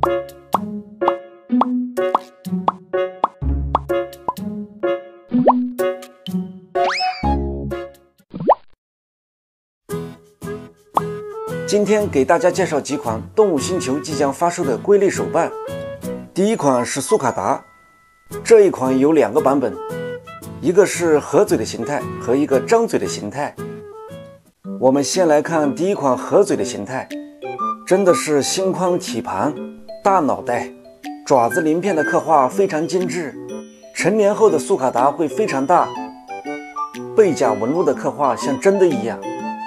今天给大家介绍几款动物星球即将发售的龟类手办。第一款是苏卡达，这一款有2个版本，一个是合嘴的形态和一个张嘴的形态。我们先来看第一款合嘴的形态，真的是心宽体盘，大脑袋，爪子鳞片的刻画非常精致，成年后的苏卡达会非常大，背甲纹路的刻画像真的一样。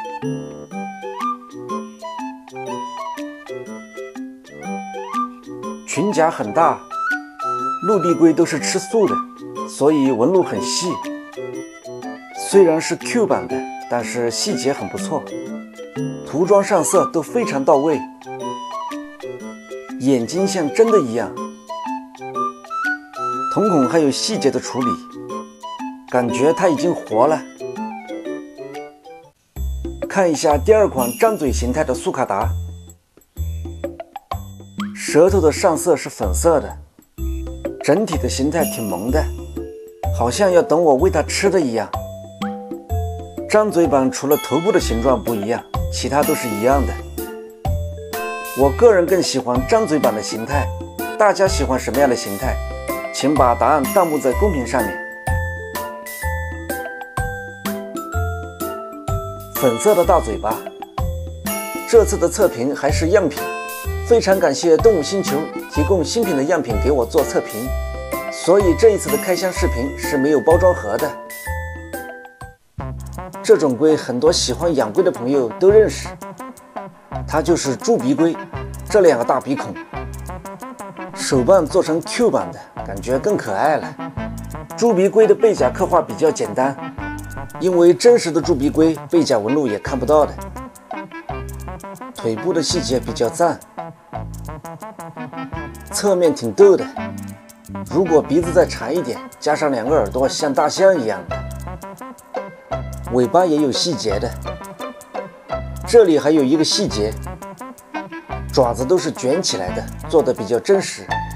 裙甲很大，陆地龟都是吃素的，所以纹路很细。虽然是 Q 版的，但是细节很不错，涂装上色都非常到位，眼睛像真的一样，瞳孔还有细节的处理，感觉它已经活了。看一下第2款张嘴形态的苏卡达，舌头的上色是粉色的，整体的形态挺萌的，好像要等我喂它吃的一样。张嘴版除了头部的形状不一样，其他都是一样的。我个人更喜欢张嘴版的形态，大家喜欢什么样的形态？请把答案弹幕在公屏上面。粉色的大嘴巴，这次的测评还是样品。非常感谢动物星球提供新品的样品给我做测评，所以这一次的开箱视频是没有包装盒的。这种龟很多喜欢养龟的朋友都认识，它就是猪鼻龟，这2个大鼻孔。手办做成 Q 版的，感觉更可爱了。猪鼻龟的背甲刻画比较简单，因为真实的猪鼻龟背甲纹路也看不到的。腿部的细节比较赞，侧面挺逗的，如果鼻子再长一点，加上2个耳朵像大象一样的，尾巴也有细节的。这里还有一个细节，爪子都是卷起来的，做的比较真实，